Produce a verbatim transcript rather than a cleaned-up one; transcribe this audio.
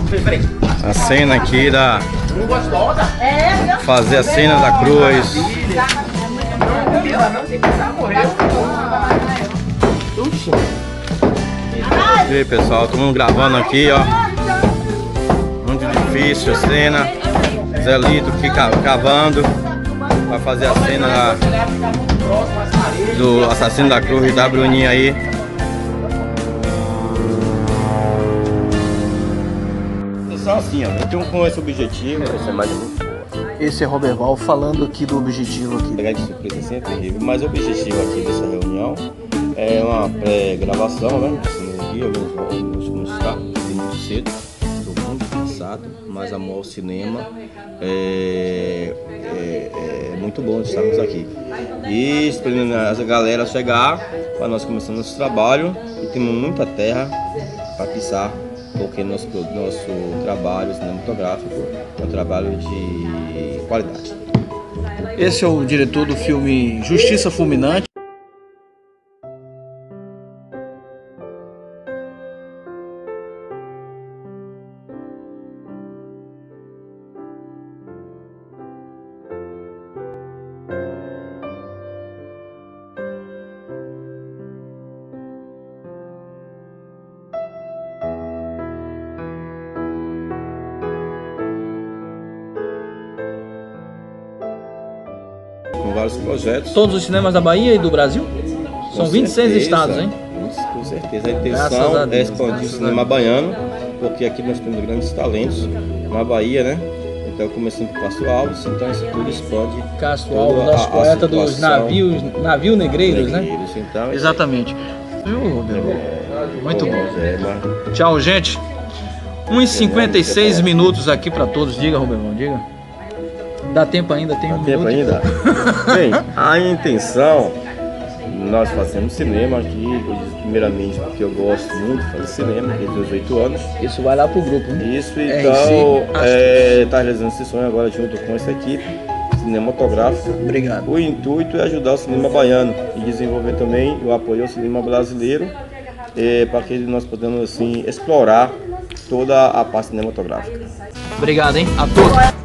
A cena aqui da... fazer a cena da cruz. E aí, pessoal, estamos gravando aqui, ó. Muito difícil a cena. Zé Lito aqui cavando. Vai fazer a cena da, do assassino da cruz da Bruninha aí. Só assim, ó. Eu tenho com esse objetivo. Esse é mais muito boa. Esse é Roberval falando aqui do objetivo aqui. Grande surpresa assim é terrível, mas o objetivo aqui dessa reunião é uma pré-gravação, né? Dia, vamos começar muito cedo, estou muito cansado, mas amor ao cinema é, é, é muito bom estarmos aqui. E esperando a galera chegar para nós começar nosso trabalho, e temos muita terra para pisar, porque nosso, nosso trabalho cinematográfico é um trabalho de qualidade. Esse é o diretor do filme Justiça Fulminante. Com vários projetos. Todos os cinemas da Bahia e do Brasil? São vinte e seis estados, hein? Com certeza. A intenção a é expandir o cinema baiano, porque aqui nós temos grandes talentos na Bahia, né? Então, começando com Castro Alves, então isso tudo expande. Castro Alves, nosso a, poeta a dos navios, navio negreiros, negreiros, né? Então, exatamente. Viu, Roberto? Muito bom. É, mas... Tchau, gente. um e cinquenta e seis minutos aqui para todos. Diga, Roberto, diga. Dá tempo ainda? Tem Dá um tempo minuto. ainda? Bem, a intenção, nós fazemos cinema aqui, primeiramente porque eu gosto muito de fazer cinema, desde os oito anos. Isso vai lá pro grupo, né? Isso, então, é, tá realizando esse sonho agora junto com essa equipe cinematográfica. Obrigado. O intuito é ajudar o cinema baiano e desenvolver também o apoio ao cinema brasileiro, é, para que nós podemos, assim, explorar toda a parte cinematográfica. Obrigado, hein? A todos.